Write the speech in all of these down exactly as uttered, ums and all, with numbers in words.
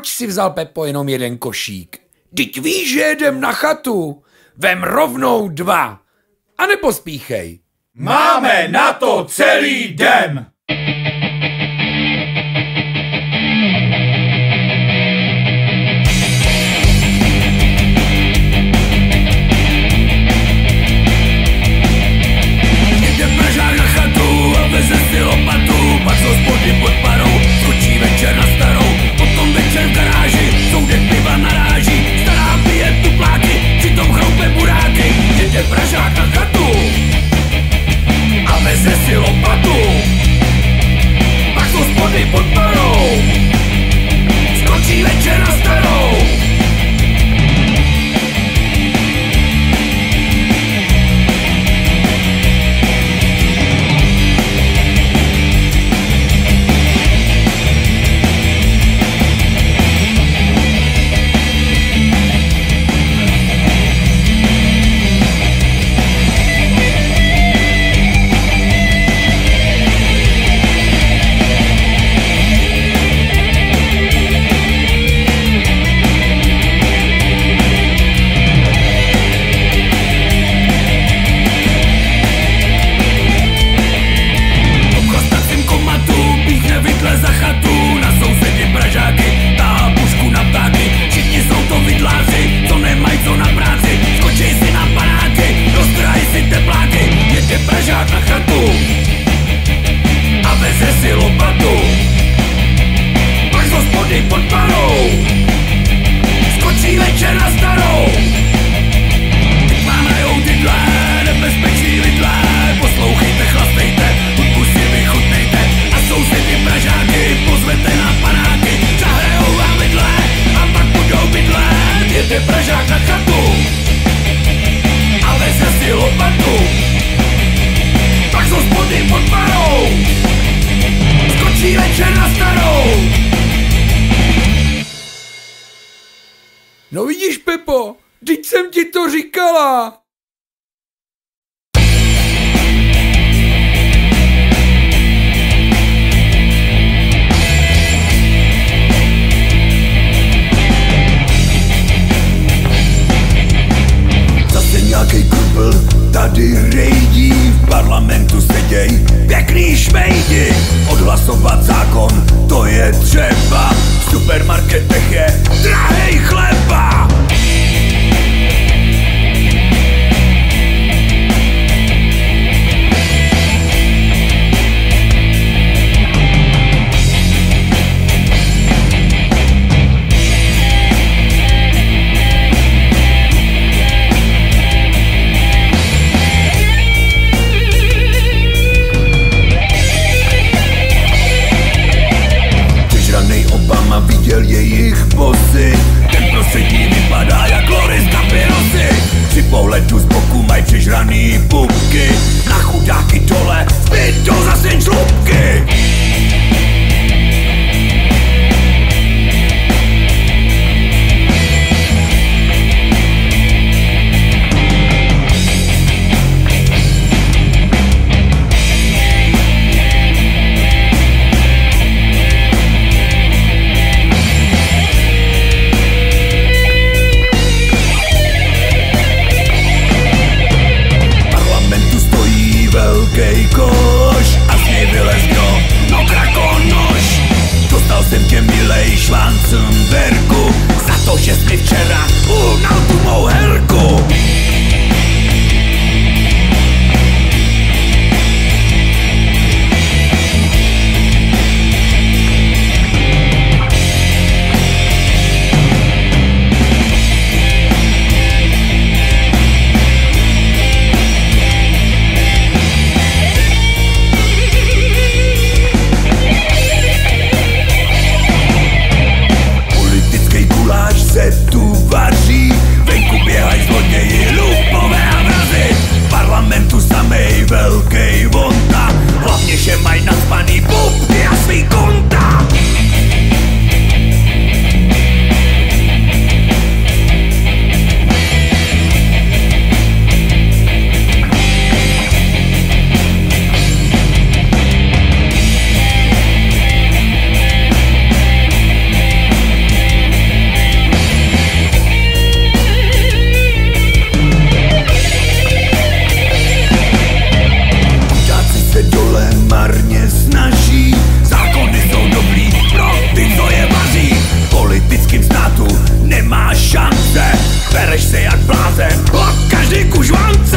Proč si vzal, Pepo, jenom jeden košík? Vždyť víš, že jedem na chatu. Vem rovnou dva. A nepospíchej. Máme na to celý den. Jde Pražák na chatu a veze si lopatu, pak z hospody pod parou skočí večer na starou, potom večer v garáži, soudek piva naráží, stará pije tupláky, přitom chroupe buráky. Jde Pražák na chatu a veze si lopatu, pak z hospody pod parou skočí večer na starou. No vidíš, Pepo, vždyť jsem ti to říkala. Zase nějakej krupl tady rejdí, v parlamentu seděj pěkný šmejdi. Odhlasovat zákon, to je třeba, v supermarketech je drahej chleba. Obama viděl jejich posy, ten prostředí vypadá jak lory z papírosy. Při pohledu z boku mají přežraný pupky, na chudáky dole zbytou zase jen žlubky. Velkej koš a z něj vylez kdo? No krakonoš. Dostal jsem tě, milej Schwarzenbergu, za to, že jsi mi včera uhnal tu mou herku. Se tu vaří státu nemáš šance, bereš se jak blázen o každý kužvance.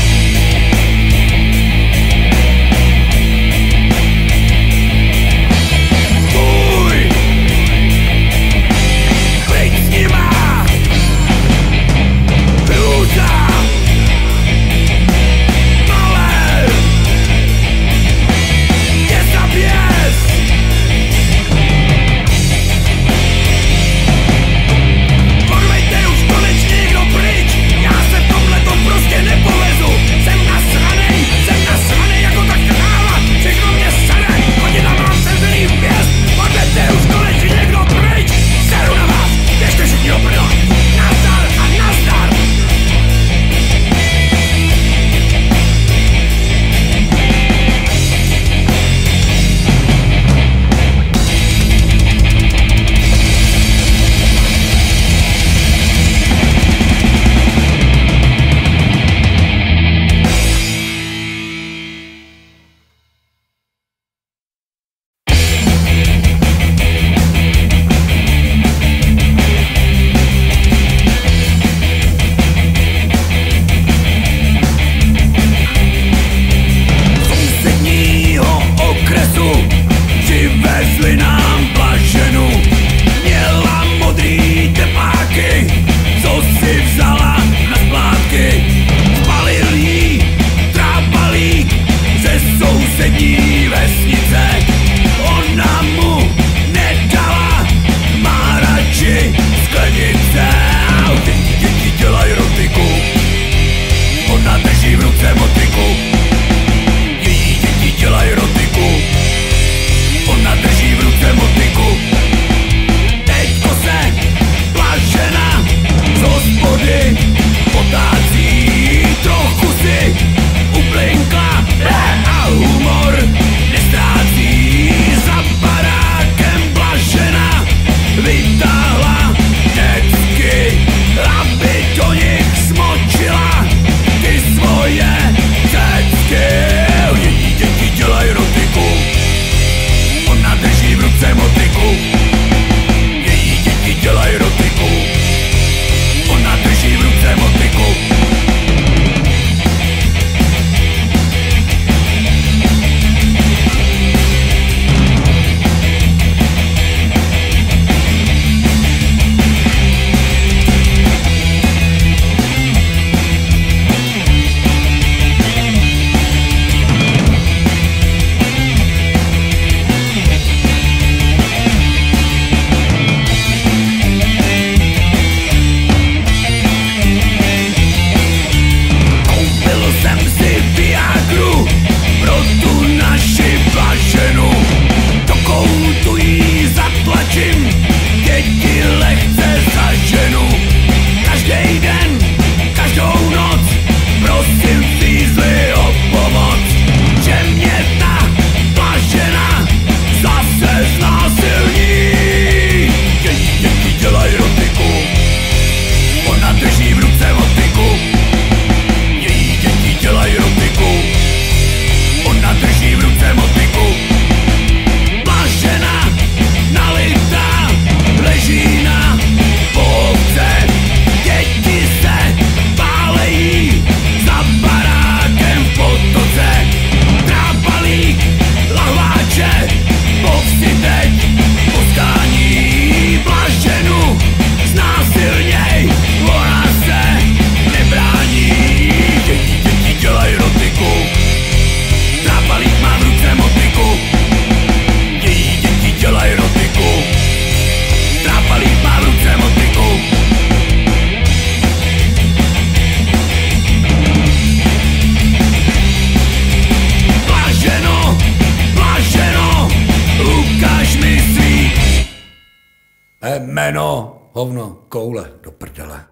Jméno, hovno, koule, do prdele.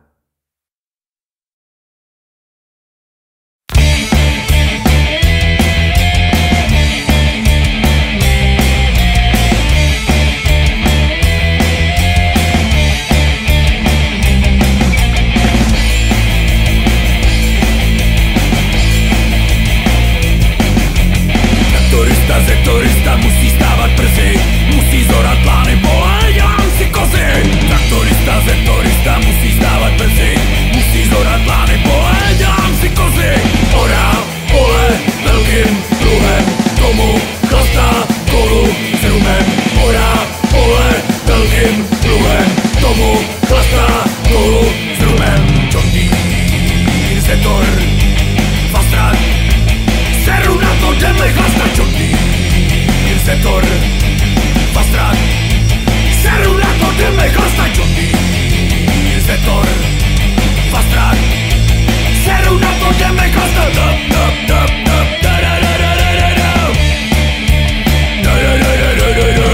Turista ze turista musí stávat brzy, musí zorat plány, vole, dělám si kozy. Traktorista tomu chlastá kolu s rumem. John Deere, Zetor, Fastrak, seru na to jdeme chlastat. John Deere, Zetor, Fastrak, seru na to jdeme chlastat. John Deere, Zetor, Fastrak, seru na to jdeme chlastat. Dop, dop, dop, dop, da da da da da da da da da da da da da da.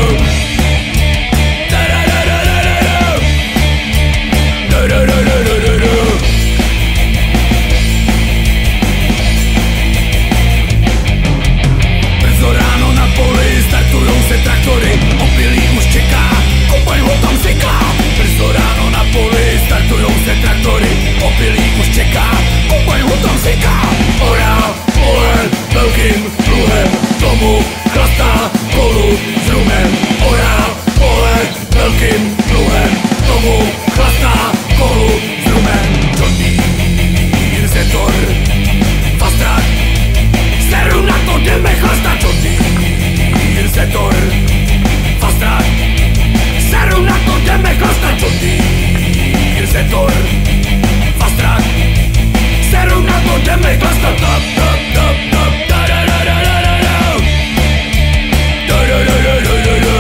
Brzo ráno na poli startujou se traktory, opilý už čeká, kompaň ho tam seká. Brzo ráno na poli startujou se traktory, opilý už čeká, kompaň ho tam seká. Orá pole velkým pluhem, tomu chlastá kolu s rumem. Orá pole velkým pluhem, tomu chlastá kolu s rumem. John Deere, Zetor, Fastrak, seru na to jdeme chlastat. John Deere, Zetor, Fastrak, seru na to jdeme chlastat. John Deere, Zetor, Fastrak, seru na to jdeme chlastat. Top, top, top, top, da da da da da da da da da da da da da da.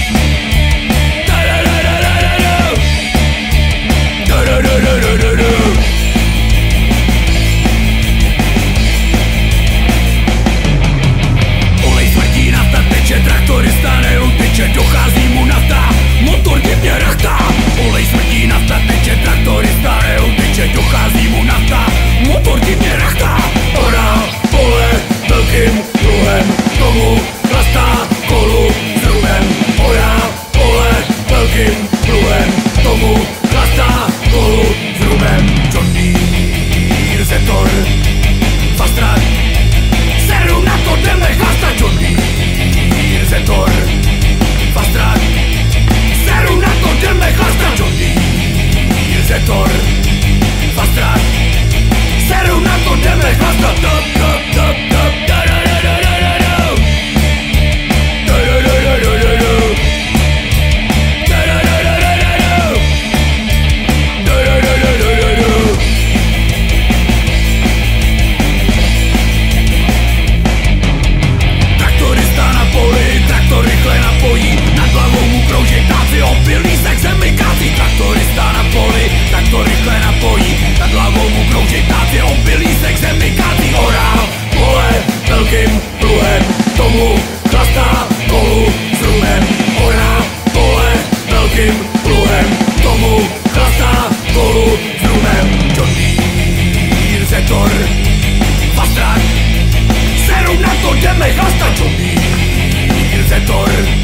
Olej smrtí, nafta teče, traktorista neuteče, dochází mu nafta, motor divně rachtá. Olej smrtí, nafta teče, traktorista neuteče, dochází mu nafta, motor divně rachtá. Orá pole velkým pluhem, tomu chlastá kolu s rumem. Orá pole velkým pluhem, tomu chlastá kolu s rumem. John Deere, Zetor, Fastrak, seru na to jdeme chlastat. John Deere, Zetor, Fastrak, seru na to jdeme chlastat. John Deere, Zetor, Fastrak, seru na to jdeme chlastat. Top, top, top, top, da da da da da da da da da da da da da da. Traktor rychle napojí, nad hlavou mu krouží ptáci, opilý se k zemi kácí. Traktorista na poli, traktor rychle napojí, nad hlavou mu krouží ptáci, opilý se k zemi kácí. Orá pole velkým pluhem, tomu chlastá kolu s rumem. Orá pole velkým pluhem, tomu chlastá kolu s rumem. John Deere, Zetor, Fastrak, seru na to jdeme chlastat. John Deere, Zetor,